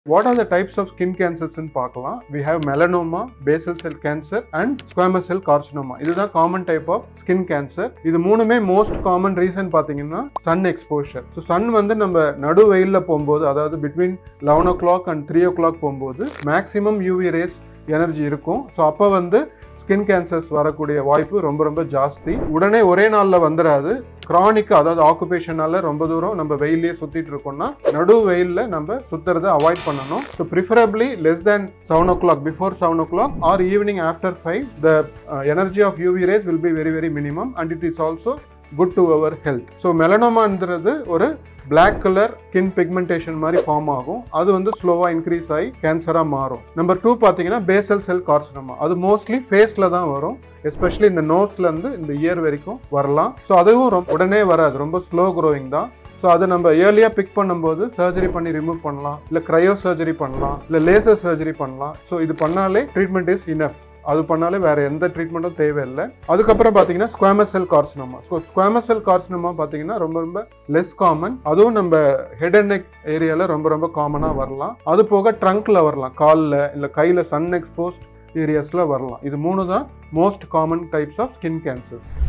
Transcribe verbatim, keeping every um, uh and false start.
What are the types of skin cancers in பார்க்கலாம்? We have melanoma, basal cell cancer and squamous cell carcinoma. இதுதான் common type of skin cancer. இது மூணுமே most common reason பார்த்தீங்கன்னா sun exposure. So sun வந்து நம்ம நடு வெயில்ல போகும்போது, அதாவது between eleven o'clock and three o'clock போகும்போது maximum U V rays energy இருக்கும். ஸோ அப்போ வந்து ஸ்கின் கேன்சர்ஸ் வரக்கூடிய வாய்ப்பு ரொம்ப ரொம்ப ஜாஸ்தி. உடனே ஒரே நாளில் வந்துடாது. கிரானிக், அதாவது ஆக்குபேஷனால ரொம்ப தூரம் நம்ம வெயிலே சுற்றிட்டு இருக்கோம்னா நடு வெயிலில் நம்ம சுற்றுறதை அவாய்ட் பண்ணணும். So preferably less than seven o'clock before seven o'clock or evening after five the energy of UV rays will be very very minimum and it is also good to our health. So melanoma ன்றது ஒரு black color skin pigmentation மாதிரி form ஆகும். அது வந்து ஸ்லோவா increase ஆகி கேன்சரா மாறும். நம்பர் டூ பார்த்தீங்கன்னா basal cell carcinoma. அது மோஸ்ட்லி ஃபேஸ்ல தான் வரும். எஸ்பெஷலி இந்த நோஸ்ல இருந்து இந்த இயர் வரைக்கும் வரலாம். ஸோ அதுவும் உடனே வராது, ரொம்ப ஸ்லோ க்ரோயிங் தான். ஸோ அதை நம்ம ஏர்லியாக பிக் பண்ணும்போது சர்ஜரி பண்ணி ரிமூவ் பண்ணலாம், இல்லை க்ரையோ சர்ஜரி பண்ணலாம், இல்லை லேசர் சர்ஜரி பண்ணலாம். ஸோ இது பண்ணாலே ட்ரீட்மெண்ட் இஸ் இனஃப். அது பண்ணாலே வேற எந்த ட்ரீட்மெண்ட்டும் தேவையில்லை. அதுக்கப்புறம் பார்த்தீங்கன்னா squamous cell carcinoma. So squamous cell carcinoma பார்த்தீங்கன்னா ரொம்ப ரொம்ப லெஸ் காமன். அதுவும் நம்ம ஹெட் அண்ட் நெக் ஏரியாவில் ரொம்ப ரொம்ப காமனாக வரலாம். அது போக ட்ரங்க்ல வரலாம், காலில் இல்லை கையில் சன் எக்ஸ்போஸ்ட் ஏரியாஸில் வரலாம். இது மூணு தான் most common types of skin cancers.